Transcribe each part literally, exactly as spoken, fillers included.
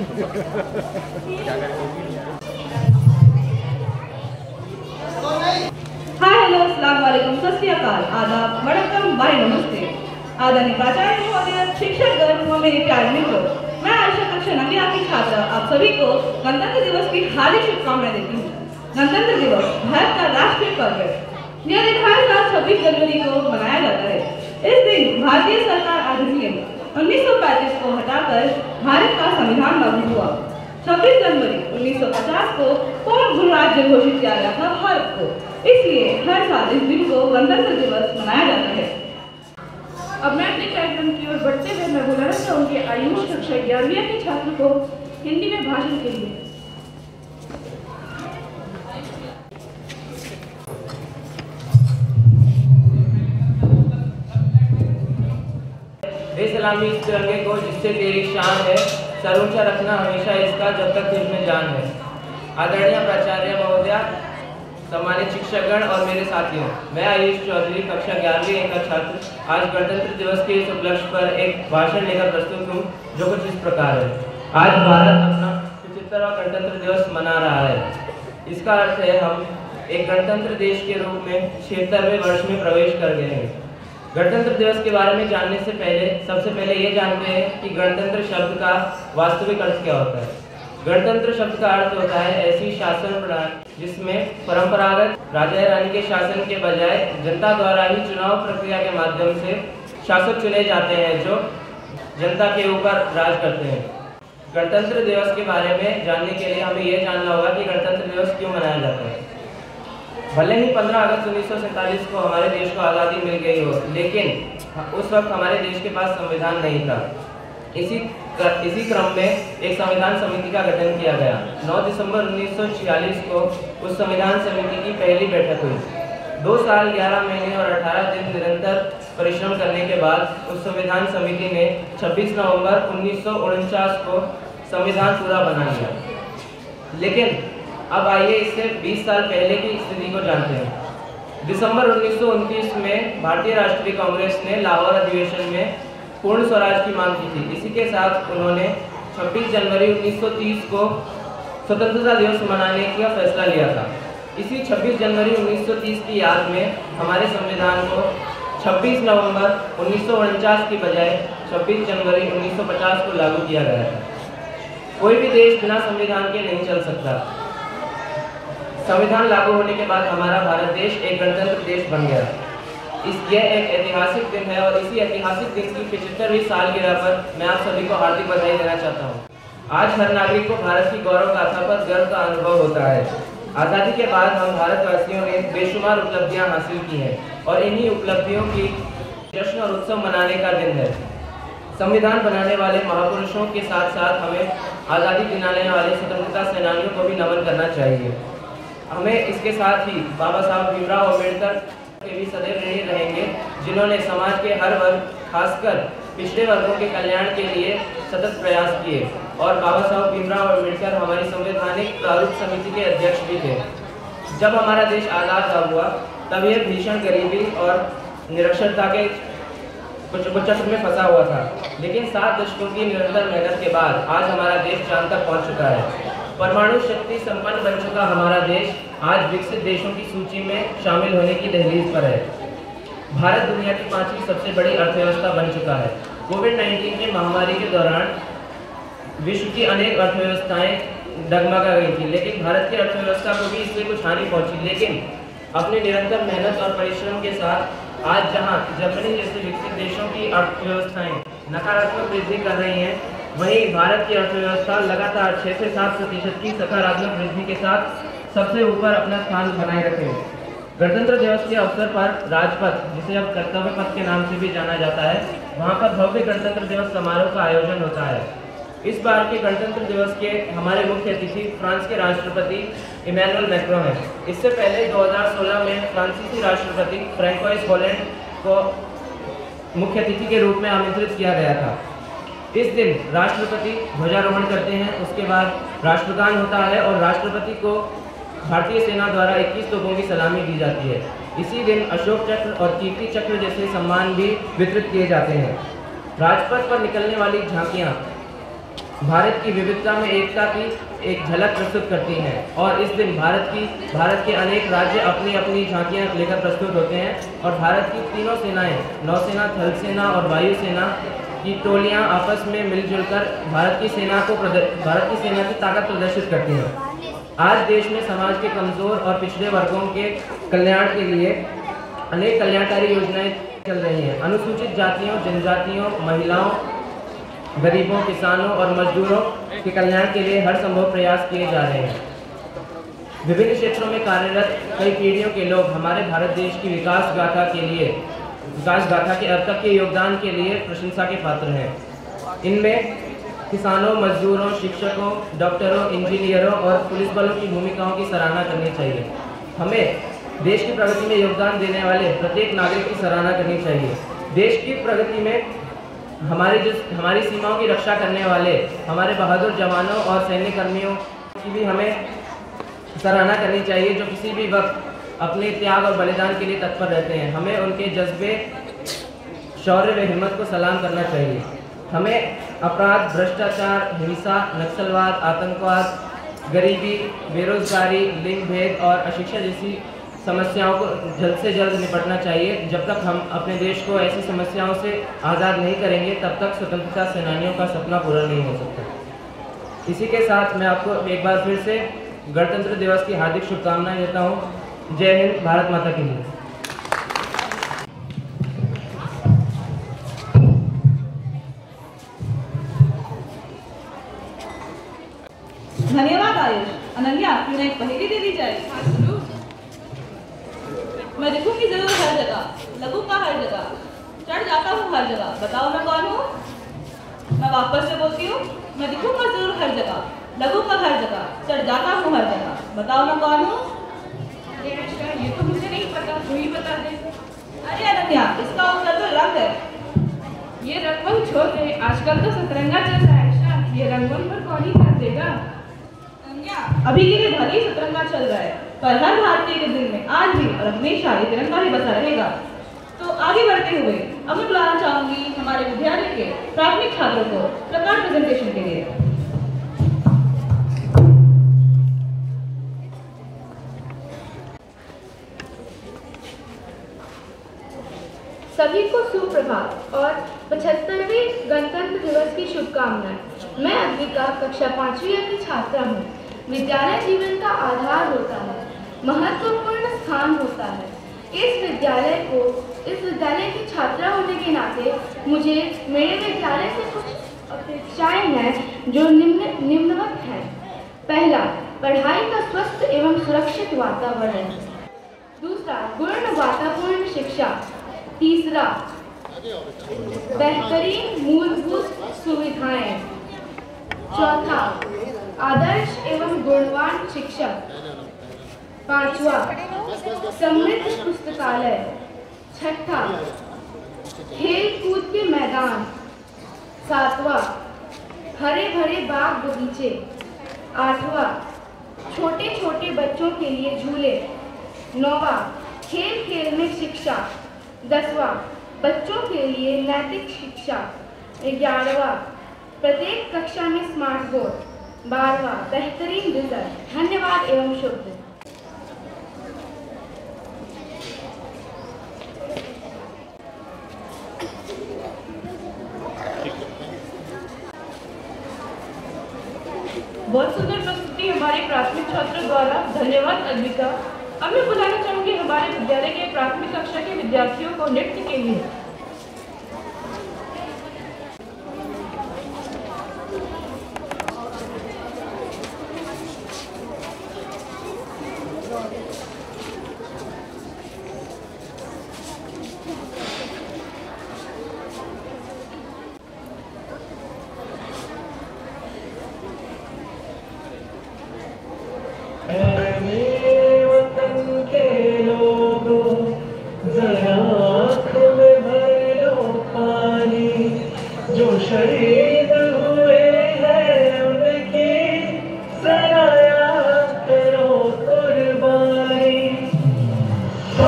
Hi hello अस्सलाम वालेकुम सत श्री अकाल आदाब वणक्कम बाय नमस्ते आदरणीय प्राचार्य महोदय शिक्षकगण व मेरे प्यारे मित्रों, मैं आयशा कक्षा नवी की छात्रा आप सभी को गणतंत्र दिवस की हार्दिक शुभकामनाएं देती हूँ। गणतंत्र दिवस भारत का राष्ट्रीय पर्व है। यह दिन हर साल छब्बीस जनवरी को मनाया जाता है। इस दिन भारतीय सरकार अधिनियम उन्नीस सौ पैंतीस को हटाकर भारत का संविधान लागू हुआ। छब्बीस जनवरी उन्नीस सौ पचास को पूर्ण गणराज्य घोषित किया गया था भारत को, इसलिए हर साल इस दिन को गणतंत्र दिवस मनाया जाता है। अब मैं अपने कार्यक्रम की ओर बढ़ते हुए मैं बुलाना चाहूंगी आयुष कक्षा ग्यारहवीं के छात्र को हिंदी में भाषण के लिए। बेसलामी इस तिरंगे को जिससे तेरी शान है, सर ऊंचा रखना हमेशा इसका जब तक तुझ में जान है। आदरणीय प्राचार्य महोदया, सम्मानित शिक्षकगण और मेरे साथियों, मैं आयुष चौधरी कक्षा ग्यारहवीं का छात्र आज गणतंत्र दिवस के इस उपलक्ष्य पर एक भाषण लेकर प्रस्तुत हूँ, जो कुछ इस प्रकार है। आज भारत अपना पचहत्तरवां गणतंत्र दिवस मना रहा है। इसका अर्थ है हम एक गणतंत्र देश के रूप में छिहत्तरवें वर्ष में प्रवेश कर गए हैं। गणतंत्र दिवस के बारे में जानने से पहले सबसे पहले ये जानते हैं कि गणतंत्र शब्द का वास्तविक अर्थ क्या होता है। गणतंत्र शब्द का अर्थ होता है ऐसी शासन प्रणाली जिसमें परंपरागत राजा रानी के शासन के बजाय जनता द्वारा ही चुनाव प्रक्रिया के माध्यम से शासक चुने जाते हैं जो जनता के ऊपर राज करते हैं। गणतंत्र दिवस के बारे में जानने के लिए हमें यह जानना होगा कि गणतंत्र दिवस क्यों मनाया जाता है। भले ही पंद्रह अगस्त उन्नीस सौ सैंतालीस को हमारे देश को आज़ादी मिल गई हो, लेकिन उस वक्त हमारे देश के पास संविधान नहीं था। इसी कर, इसी क्रम में एक संविधान समिति का गठन किया गया। नौ दिसंबर उन्नीस सौ छियालीस को उस संविधान समिति की पहली बैठक हुई। दो साल ग्यारह महीने और अठारह दिन निरंतर परिश्रम करने के बाद उस संविधान समिति ने छब्बीस नवंबर उन्नीस सौ उनचास को संविधान पूरा बना लिया। लेकिन अब आइए इससे बीस साल पहले की स्थिति को जानते हैं। दिसंबर उन्नीस सौ उनतीस में भारतीय राष्ट्रीय कांग्रेस ने लाहौर अधिवेशन में पूर्ण स्वराज की मांग की थी। इसी के साथ उन्होंने छब्बीस जनवरी उन्नीस सौ तीस को स्वतंत्रता दिवस मनाने का फैसला लिया था। इसी छब्बीस जनवरी उन्नीस सौ तीस की याद में हमारे संविधान को छब्बीस नवंबर उन्नीस सौ उनचास की बजाय छब्बीस जनवरी उन्नीस सौ पचास को लागू किया गया था। कोई भी देश बिना संविधान के नहीं चल सकता। संविधान लागू होने के बाद हमारा भारत देश एक गणतंत्र देश बन गया। इस यह एक ऐतिहासिक दिन है और इसी ऐतिहासिक दिन की पचहत्तरवीं सालगिरह पर मैं आप सभी को हार्दिक बधाई देना चाहता हूँ। आज हर नागरिक को भारत की गौरव गाथा पर गर्व का अनुभव होता है। आज़ादी के बाद हम भारतवासियों ने बेशुमार उपलब्धियाँ हासिल की हैं और इन्हीं उपलब्धियों की जश्न और उत्सव मनाने का दिन है। संविधान बनाने वाले महापुरुषों के साथ साथ हमें आज़ादी दिलाने वाले स्वतंत्रता सेनानियों को भी नमन करना चाहिए। हमें इसके साथ ही बाबा साहब भीमराव अम्बेडकर के भी सदैव ऋणी रहेंगे, जिन्होंने समाज के हर वर्ग खासकर पिछड़े वर्गों के कल्याण के लिए सतत प्रयास किए। और बाबा साहब भीमराव अम्बेडकर हमारी संवैधानिक प्रारूप समिति के अध्यक्ष भी थे। जब हमारा देश आज़ाद हुआ तब यह भीषण गरीबी और निरक्षरता के कुचक्र में फंसा हुआ था, लेकिन सात दशकों की निरंतर मेहनत के बाद आज हमारा देश चांद तक पहुँच चुका है। परमाणु शक्ति संपन्न बन चुका हमारा देश आज विकसित देशों की सूची में शामिल होने की दहलीज पर है। भारत दुनिया की पांचवी सबसे बड़ी अर्थव्यवस्था बन चुका है। कोविड नाइन्टीन की महामारी के दौरान विश्व की अनेक अर्थव्यवस्थाएं डगमगा गई थी, लेकिन भारत की अर्थव्यवस्था को भी इससे कुछ हानि पहुंची। लेकिन अपने निरंतर मेहनत और परिश्रम के साथ आज जहां जर्मनी जैसे विकसित देशों की अर्थव्यवस्थाएं नकारात्मक वृद्धि कर रही हैं, वहीं भारत की अर्थव्यवस्था लगातार छः से सात प्रतिशत की सकारात्मक वृद्धि के साथ सबसे ऊपर अपना स्थान बनाए रखे। गणतंत्र दिवस के अवसर पर राजपथ, जिसे अब कर्तव्य पथ के नाम से भी जाना जाता है, वहां पर भव्य गणतंत्र दिवस समारोह का आयोजन होता है। इस बार के गणतंत्र दिवस के हमारे मुख्य अतिथि फ्रांस के राष्ट्रपति इमैनुअल मैक्रों हैं। इससे पहले दो हज़ार सोलह में फ्रांसीसी राष्ट्रपति फ्रैंकोइस होलैंड को मुख्य अतिथि के रूप में आमंत्रित किया गया था। इस दिन राष्ट्रपति ध्वजारोहण करते हैं, उसके बाद राष्ट्रगान होता है और राष्ट्रपति को भारतीय सेना द्वारा इक्कीस तोपों की सलामी दी जाती है। इसी दिन अशोक चक्र और कीर्ति चक्र जैसे सम्मान भी वितरित किए जाते हैं। राजपथ पर निकलने वाली झांकियां भारत की विविधता में एकता की एक झलक प्रस्तुत करती हैं और इस दिन भारत की भारत के अनेक राज्य अपनी अपनी झांकियां लेकर प्रस्तुत होते हैं और भारत की तीनों सेनाएं नौसेना, थल सेना और वायुसेना की टोलियां आपस में मिलजुल कर भारत की सेना को भारत की सेना की ताकत प्रदर्शित करती हैं। आज देश में समाज के कमजोर और पिछड़े वर्गों के कल्याण के लिए अनेक कल्याणकारी योजनाएं चल रही हैं। अनुसूचित जातियों, जनजातियों, महिलाओं, गरीबों, किसानों और मजदूरों के कल्याण के लिए हर संभव प्रयास किए जा रहे हैं। विभिन्न क्षेत्रों में कार्यरत कई पीढ़ियों के लोग हमारे भारत देश की विकास गाथा के लिए विकास गाथा के अब तक के योगदान के लिए प्रशंसा के पात्र हैं। इनमें किसानों, मजदूरों, शिक्षकों, डॉक्टरों, इंजीनियरों और पुलिस बलों की भूमिकाओं की सराहना करनी चाहिए। हमें देश की प्रगति में योगदान देने वाले प्रत्येक नागरिक की सराहना करनी चाहिए। देश की प्रगति में हमारे जिस हमारी सीमाओं की रक्षा करने वाले हमारे बहादुर जवानों और सैन्य कर्मियों की भी हमें सराहना करनी चाहिए, जो किसी भी वक्त अपने त्याग और बलिदान के लिए तत्पर रहते हैं। हमें उनके जज्बे, शौर्य व हिम्मत को सलाम करना चाहिए। हमें अपराध, भ्रष्टाचार, हिंसा, नक्सलवाद, आतंकवाद, गरीबी, बेरोजगारी, लिंग भेद और अशिक्षा जैसी समस्याओं को जल्द से जल्द निपटना चाहिए। जब तक हम अपने देश को ऐसी समस्याओं से आज़ाद नहीं करेंगे तब तक स्वतंत्रता सेनानियों का सपना पूरा नहीं हो सकता। इसी के साथ मैं आपको एक बार फिर से गणतंत्र दिवस की हार्दिक शुभकामनाएं देता हूँ। जय हिंद, भारत माता की जय। धन्यवाद आयुष। अनन्या, क्यों एक पहेली दे दी जाए? मैं दिखूंगी जरूर हर जगह, लगूंगा हर जगह, चढ़ जाता हूँ हर जगह, बताओ मैं कौन हूँ? मैं वापस से बोलती हूँ, मैं दिखूंगा जरूर हर जगह, लगूंगा हर जगह, चढ़ जाता हूँ हर जगह, बताओ मैं कौन हूँ? ये तो मुझे नहीं पता, तू ही बता दे। अरे अनन्या, इसका उत्तर तो रंग है। ये रंगमंच छोड़ दे, आजकल तो सतरंगा चल रहा है। ये रंगमंच पर कौन ही कर देगा? अभी के लिए भले ही सतरंगा चल रहा है, पर हर भारतीय के दिल में आज भी और हमेशा ये तिरंगा ही बसा रहेगा। तो आगे बढ़ते हुए अब मैं बुलाना चाहूंगी हमारे विद्यालय के प्राथमिक छात्रों को प्रकार प्रेजेंटेशन के लिए। सभी को सुप्रभात और पचहत्तरवें गणतंत्र दिवस की शुभकामनाएं। मैं अद्विका कक्षा पांचवी की छात्रा हूँ। विद्यालय जीवन का आधार होता है, महत्वपूर्ण स्थान होता है। इस विद्यालय को इस विद्यालय की छात्रा होने के नाते मुझे मेरे विद्यालय से कुछ अपेक्षाएं हैं जो निम्न निम्नवत हैं। पहला, पढ़ाई का स्वस्थ एवं सुरक्षित वातावरण। दूसरा, गुणवत्तापूर्ण शिक्षा। तीसरा, बेहतरीन मूलभूत सुविधाएं। चौथा, आदर्श एवं गुणवान शिक्षक। पांचवा, समृद्ध पुस्तकालय। छठा, खेल कूद के मैदान। सातवां, हरे भरे बाग बगीचे। आठवां, छोटे छोटे बच्चों के लिए झूले। नौवां, खेल खेल में शिक्षा। दसवां, बच्चों के लिए नैतिक शिक्षा। ग्यारहवां, प्रत्येक कक्षा में स्मार्ट बोर्ड। बारहवां, बेहतरीन रिजल्ट। धन्यवाद एवं शुभ दिन। बहुत सुंदर प्रस्तुति हमारे प्राथमिक छात्रों द्वारा। धन्यवाद अद्विका। अब मैं बुलाना चाहूंगी हमारे विद्यालय के प्राथमिक कक्षा के विद्यार्थियों को नृत्य के लिए। शहीद हुए हैं उनकी सराया करो कुर्बानी। ओ,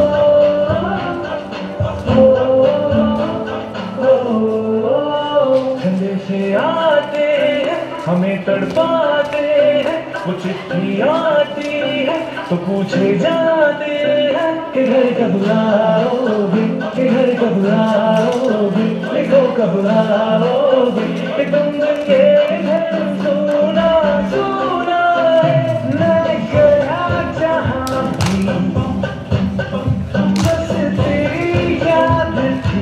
ओ, ओ, ओ, ओ, से आते हैं हमें तड़पाते हैं, वो चिट्ठी आती है तो पूछे जाते हैं कि घर कब आओगे, कि घर कब आओगे, लिखो कब आओगे, कि तुम दिन ये घर सोना सोना मैं गया जहाँ भी, बस तेरी याद थी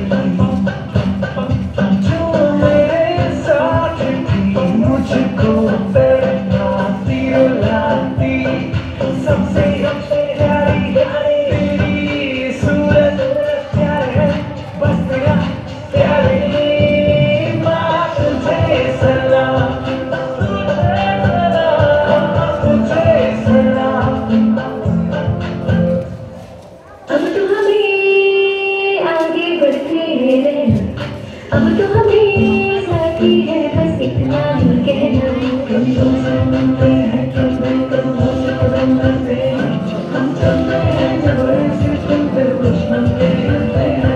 जो मेरे साथ थी, मुझको तड़पाती रुलाती, सबसे सबसे प्यारी तेरी सूरत प्यार है, बस तेरा प्यार ही माँ तुझे सलाम, तुझे सलाम। अब तो हमें आगे बढ़ते रहना, अब तो हमें साथी है बस इतना ही कहना, तुम तो सुनते हैं कदम कदम कदम करते हैं, हम चलते हैं जब ऐसे तुम पर कुछ मंगते हैं।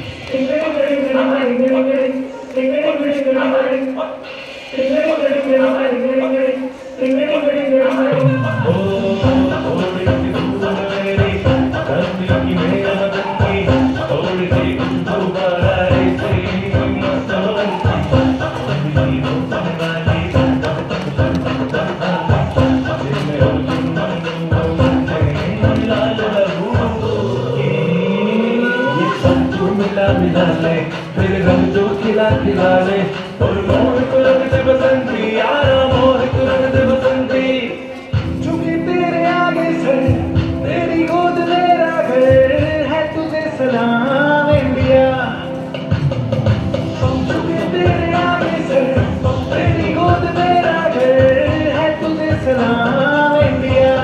मिला ले फिर रंग जो खिला खिला ले, और मोह को रंग दे बसंती यारा, मोह को रंग दे बसंती, चुकी तेरे आगे से तेरी गोद मेरा घर है, तुझे सलाम इंडिया, चुकी तेरे आगे से तेरी गोद मेरा घर है, तुझे सलाम इंडिया।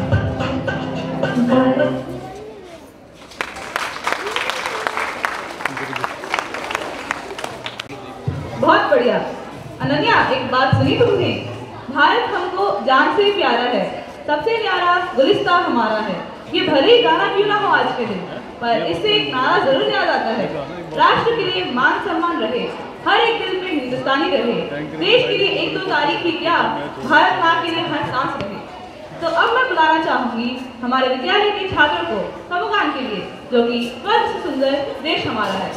बहुत बढ़िया। अनन्या, एक बात सुनी तुमने? भारत हमको जान से प्यारा है, सबसे प्यारा गुलिस्तां हमारा है। ये भले ही गाना क्यों ना हो आज के दिन, पर इससे एक नारा जरूर याद आता है, राष्ट्र के लिए मान सम्मान रहे, हर एक दिल में हिंदुस्तानी रहे, देश के लिए एक दो तारीख ही क्या, भारत माँ के लिए हर सांस रहे। तो अब मैं बुलाना चाहूंगी हमारे विद्यालय के छात्रों को समगान के लिए, जो कि स्वर्ग से सुंदर देश हमारा है।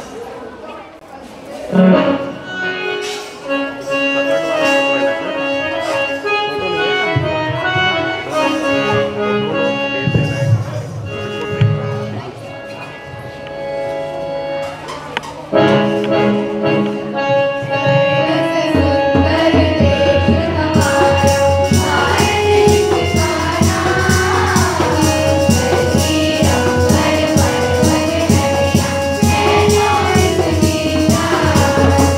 Thank you.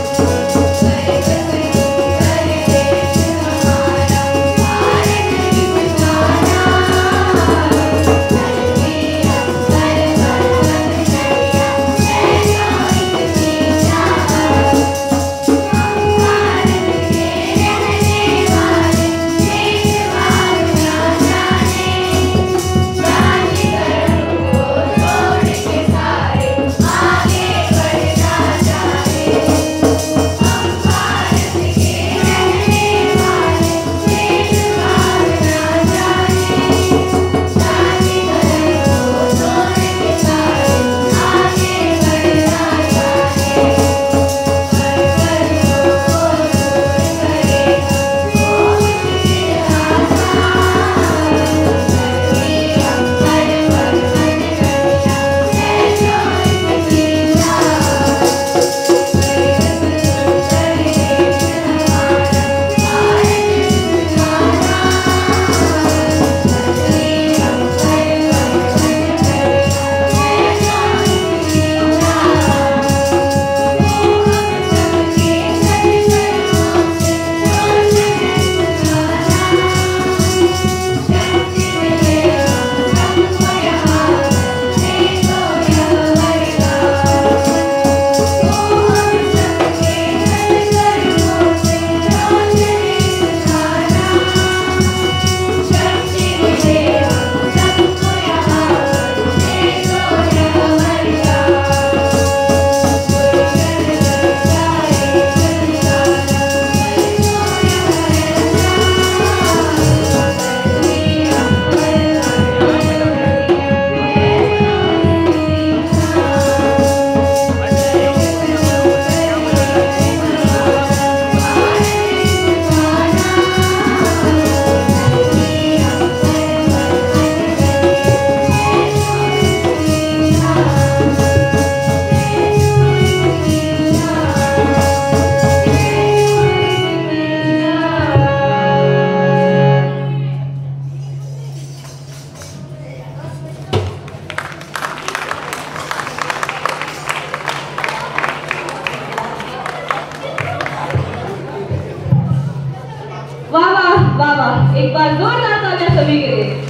वाह वाह, एक बार जोरदार तालियां सभी के लिए।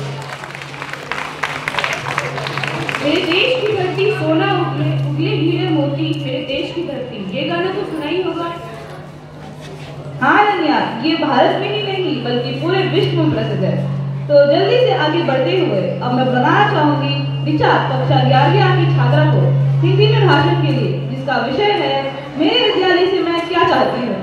मेरे देश की धरती सोना उगले उगले हीरे मोती, मेरे देश की धरती, ये गाना तो सुना ही होगा। हाँ अनन्या, ये भारत में ही नहीं बल्कि पूरे विश्व में प्रसिद्ध है। तो जल्दी से आगे बढ़ते हुए अब मैं बताना चाहूंगी विचार कक्षा ग्यारहवीं की छात्रा को हिंदी में भाषण के लिए, जिसका विषय है मेरे विद्यालय से मैं क्या चाहती हूँ।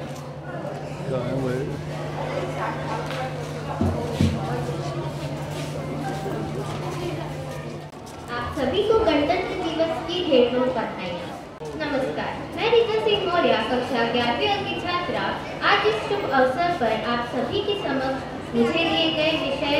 आप सभी को गणतंत्र दिवस की ढेर ढेर बधाइयाँ। नमस्कार, मैं रीता सिंह मौर्य, कक्षा ग्यारहवीं की छात्रा, आज इस शुभ अवसर पर आप सभी के समक्ष मुझे दिए गए विषय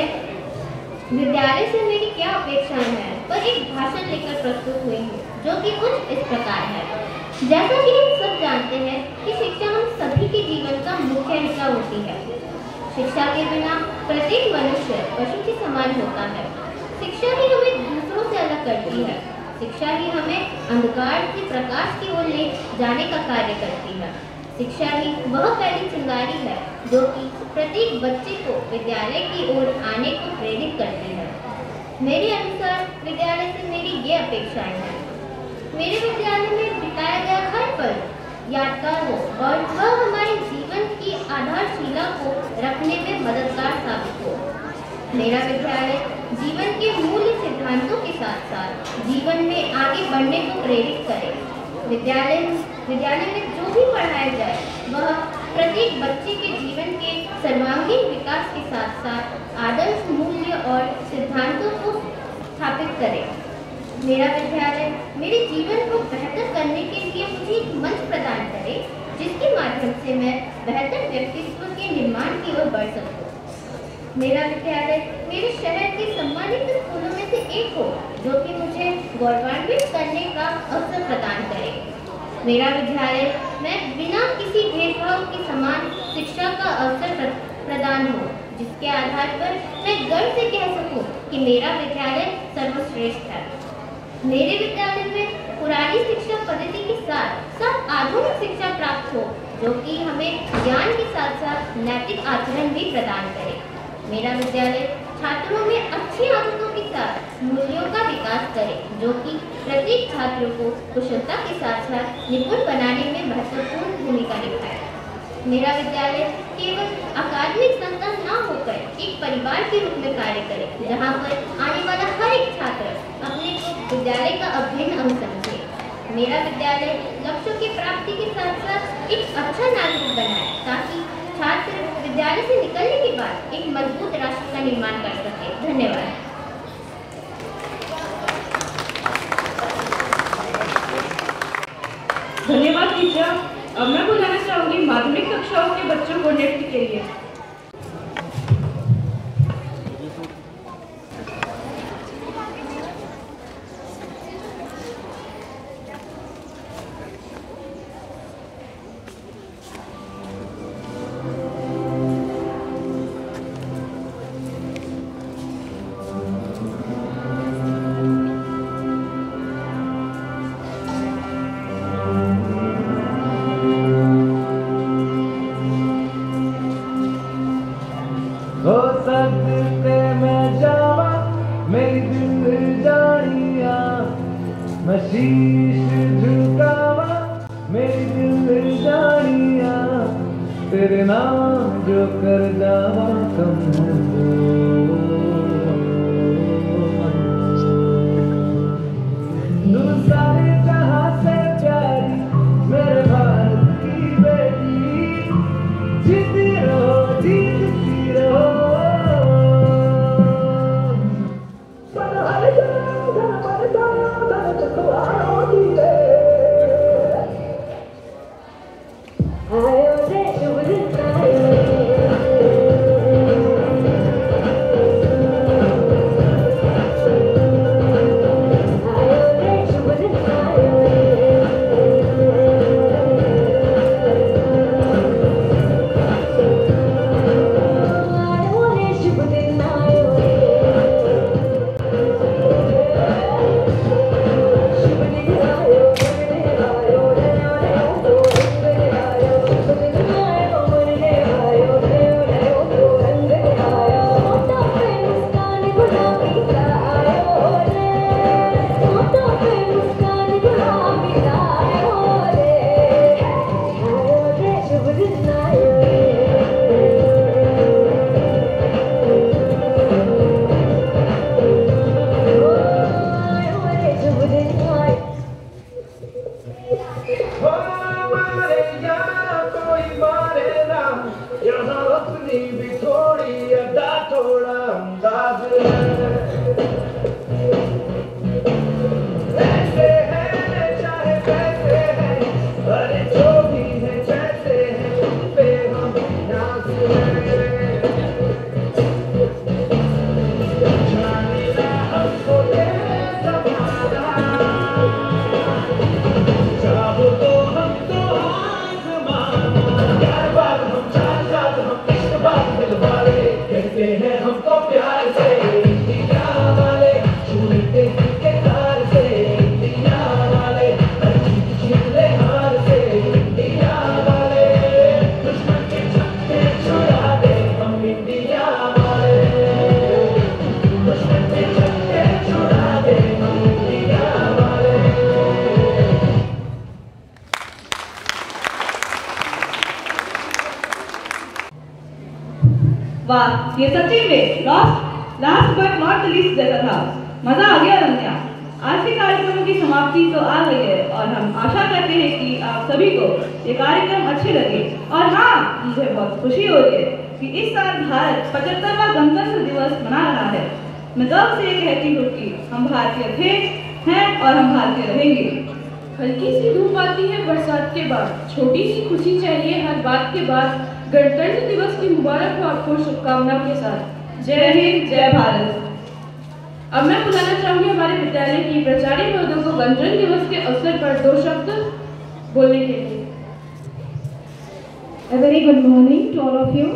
विद्यालय से मेरी क्या अपेक्षाएं हैं पर एक भाषण लेकर प्रस्तुत हुई हूँ, जो कि कुछ इस प्रकार है। जैसा कि हम सब जानते हैं कि शिक्षा हम सभी के जीवन का मुख्य हिस्सा होती है। शिक्षा के बिना प्रत्येक मनुष्य पशु के समान होता है। शिक्षा ही हमें दूसरों से अलग करती है। शिक्षा ही हमें अंधकार से प्रकाश की ओर ले जाने का कार्य करती है। शिक्षा ही वह पहली चिंगारी है जो कि प्रत्येक बच्चे को विद्यालय की ओर आने को प्रेरित करती है। मेरे अनुसार विद्यालय से मेरी ये अपेक्षाएं हैं। मेरे विद्यालय में बिताया गया हर पल यादगार हो और वह हमारे जीवन की आधारशिला को रखने में मददगार साबित हो। मेरा विद्यालय जीवन के मूल्य सिद्धांतों के साथ साथ जीवन में आगे बढ़ने को प्रेरित करे। विद्यालय विद्यालय में जो भी पढ़ाया जाए वह प्रत्येक बच्चे के जीवन के सर्वांगीण विकास के साथ साथ आदर्श मूल्य और सिद्धांतों को स्थापित करे। मेरा विद्यालय मेरे जीवन को बेहतर करने के लिए मुझे एक मंच प्रदान करे, जिसके माध्यम से मैं बेहतर व्यक्तित्व के निर्माण की ओर बढ़ सकूं। मेरा विद्यालय मेरे शहर के सम्मानित स्कूलों में से एक हो, जो कि मुझे गौरवान्वित करने का अवसर प्रदान करे। मेरा विद्यालय मैं बिना किसी भेदभाव के समान शिक्षा का अवसर प्र, प्रदान हो, जिसके आधार पर मैं गर्व से कह सकूं कि मेरा विद्यालय सर्वश्रेष्ठ है। मेरे विद्यालय में पुरानी शिक्षा पद्धति के साथ साथ आधुनिक शिक्षा प्राप्त हो, जो कि हमें ज्ञान के साथ साथ नैतिक आचरण भी प्रदान करे। मेरा विद्यालय छात्रों में अच्छी आदतों के साथ मूल्यों का विकास करे, जो कि प्रत्येक छात्र को कुशलता के साथ साथ निपुण बनाने में महत्वपूर्ण भूमिका निभाए। मेरा विद्यालय केवल अकादमिक संस्था न होकर एक परिवार के रूप में कार्य करे, जहां पर आने वाला हर एक छात्र अपने को विद्यालय का अभिन्न अंग समझे। मेरा विद्यालय लक्ष्यों की प्राप्ति के साथ साथ एक अच्छा नागरिक बनाए, ताकि छात्र विद्यालय से निकलने के बाद एक मजबूत राष्ट्र का निर्माण कर सके। धन्यवाद। धन्यवाद टीचर। अब मैं बुलाना चाहूंगी माध्यमिक कक्षाओं के बच्चों को नृत्य के लिए। हो सकते मैं जावा मेरी दिल जानिया, मैं शीश झुकावा मेरी दिल जानिया, तेरे नाम जो कर जावा कम तू सारे जहां से प्यारी मेरे भारत की बेटी, जीती रहो जीतती रहो। क्या कोई मारे ना, यहाँ अपनी भी थोड़ी अदा थोड़ा अंदाज है। ऐसे हैं चाहे कैसे हैं, अरे जो भी है जैसे हैं, उन पे हम नाज हैं। जाने ना हमको ये ज़माना, चाहो तो हम तो आज़माना। यार बात हम चार साथ हम इश्क बात दिल वाले, कहते हैं हमको प्यार से इंडिया वाले, छूते दिल के तार से इंडिया वाले, जीत जीत ले हार से इंडिया वाले, दुश्मन के छक्के छुड़ा दे हम इंडिया वाले, दुश्मन के छक्के छुड़ा दे हम इंडिया वाले। वाह, ये सच्ची में last last but not the least जैसा था। मजा आ गया रम्या। आज के कार्यक्रम की समाप्ति तो आ गई है और हम आशा करते हैं कि आप सभी को ये कार्यक्रम अच्छे लगे। और हाँ, मुझे बहुत खुशी हो रही है कि इस साल भारत पचहत्तरवां गणतंत्र दिवस मना रहा है। मैं गर्व से ये कहती हूँ कि हम भारतीय थे, हैं और हम भारतीय रहेंगे। हल्की सी धूप आती है बरसात के बाद, छोटी सी खुशी चाहिए हर बात के बाद। गणतंत्र दिवस की मुबारक हो आपको शुभकामनाओं के साथ। जय हिंद, जय भारत। अब मैं बुलाना चाहूंगी हमारे विद्यालय की प्राचार्य महोदय को गणतंत्र दिवस के अवसर पर दो शब्द बोलने के लिए। A very good morning to all of you.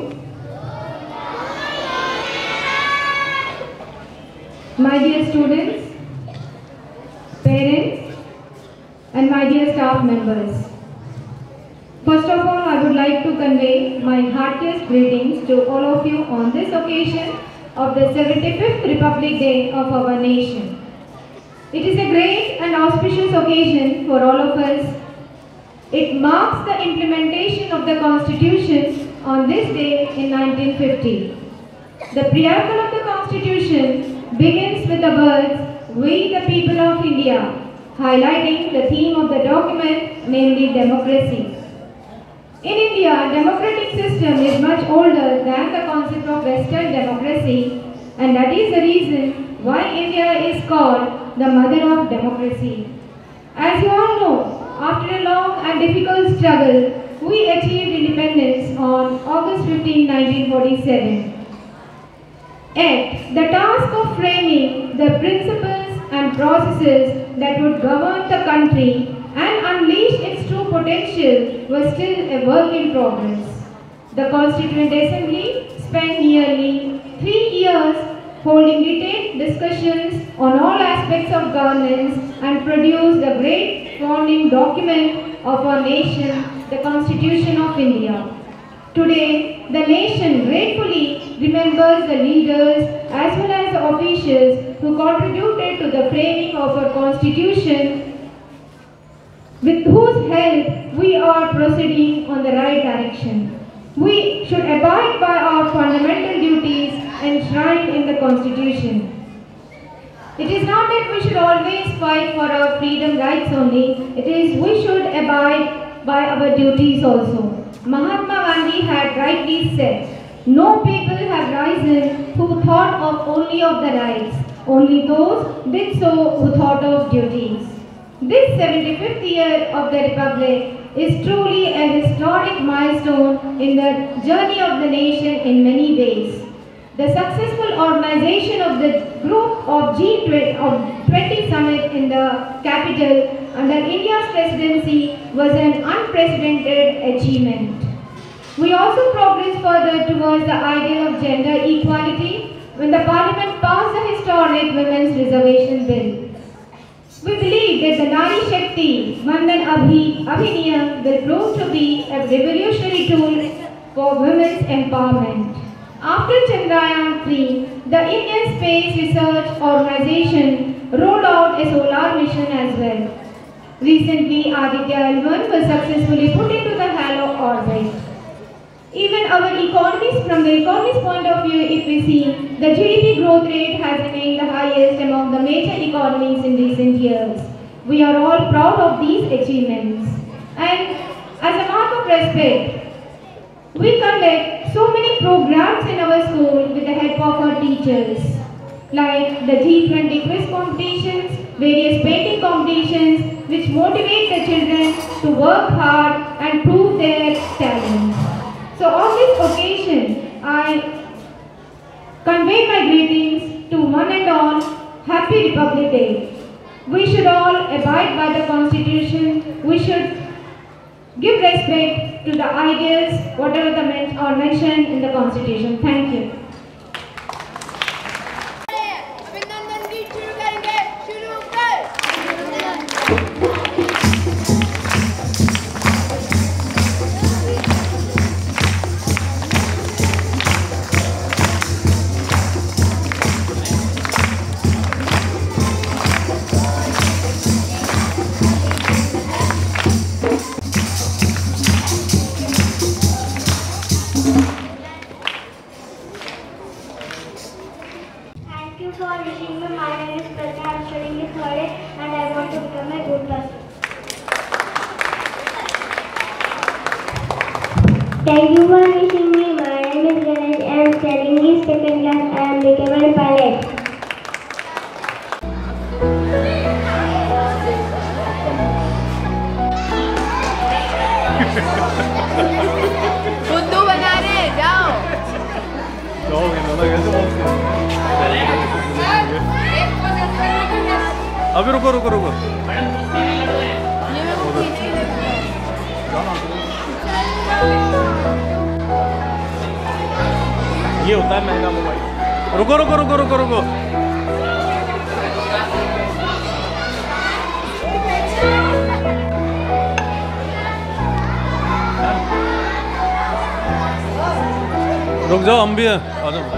My dear students, parents, and my dear staff members. First of all, I would like to convey my heartiest greetings to all of you on this occasion of the seventy-fifth Republic Day of our nation. It is a great and auspicious occasion for all of us. It marks the implementation of the Constitution on this day in nineteen fifty. The preamble of the Constitution begins with the words, "We the people of India," highlighting the theme of the document, namely democracy. In India, democratic system is much older than the concept of Western democracy, and that is the reason why India is called the mother of democracy. As you all know, after a long and difficult struggle, we achieved independence on August fifteenth, nineteen forty-seven. Yet, the task of framing the principles and processes that would govern the country and unleash its true potential was still a work in progress. The Constituent Assembly spent nearly three years holding detailed discussions on all aspects of governance and produced the great founding document of our nation, the Constitution of India. Today, the nation gratefully remembers the leaders as well as the officials who contributed to the framing of our Constitution, with whose help we are proceeding on the right direction. We should abide by our fundamental duties enshrined in the Constitution. It is not that we should always fight for our freedom rights only, it is we should abide by our duties also. Mahatma Gandhi had rightly said, "No people have risen who thought of only of the rights, only those did so who thought of duties." This seventy-fifth year of the Republic is truly a historic milestone in the journey of the nation in many ways. The successful organization of the group of G twenty summit in the capital under India's presidency was an unprecedented achievement. We also progressed further towards the ideal of gender equality when the Parliament passed the historic Women's Reservation Bill. We believe that the Nari Shakti Vandan Abhi Abhiniyam will prove to be a revolutionary tool for women's empowerment. After Chandrayaan three, the Indian Space Research Organization rolled out a solar mission as well. Recently, Aditya L one was successfully put into the halo orbit. Even our economies, from the economy's point of view, if we see, the G D P growth rate has remained the highest among the major economies in recent years. We are all proud of these achievements. And As a mark of respect, we conduct so many programs in our school with the help of our teachers, like the G twenty quiz competitions, various painting competitions, which motivate the children to work hard and prove their talent. So on this occasion, I convey my greetings to one and all. Happy Republic Day. We should all abide by the Constitution. We should give respect to the ideas, whatever the men are mentioned in the Constitution. Thank you. Thank you for wishing me. My name is Ganesh. I am studying in second class. I am becoming a pilot. बुद्धू बना रहे जाओ। अभी रुको रुको रुको ये होता है महंगा मोबाइल। रुको रुको रुको रुको रुको रुक जाओ, हम भी हैं, आ जाओ।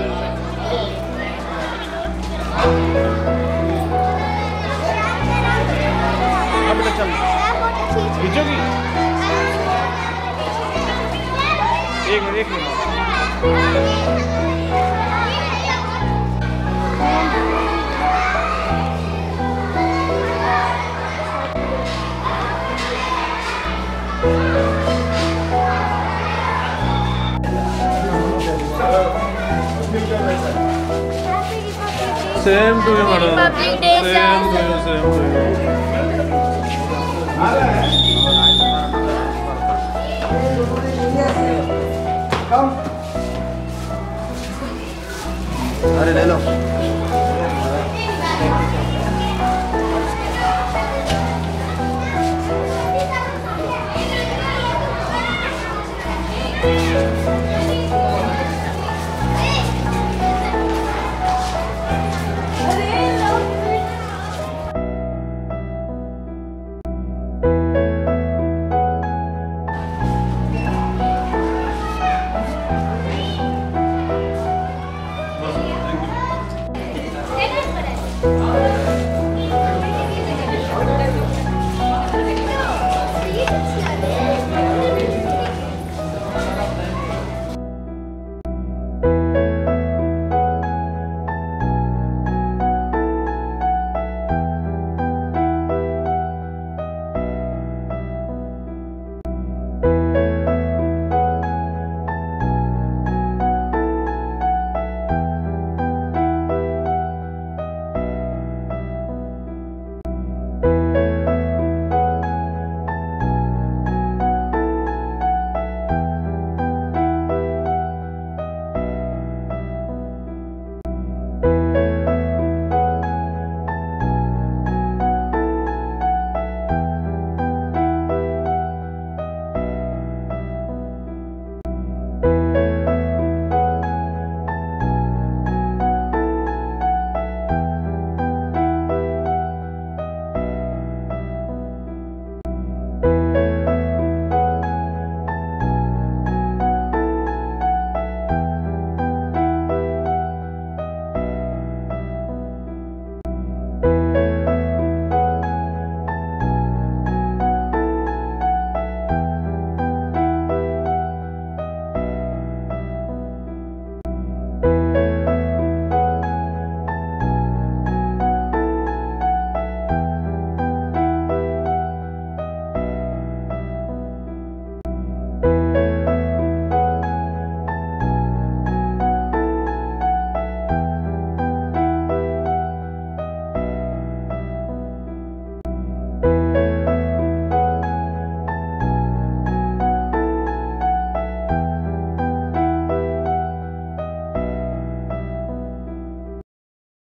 हाँ बेटा चल, खींचोगी? एक मिनट एक minute Same to you, madam. Republic Day, Same to you, same to you. अरे ले लो।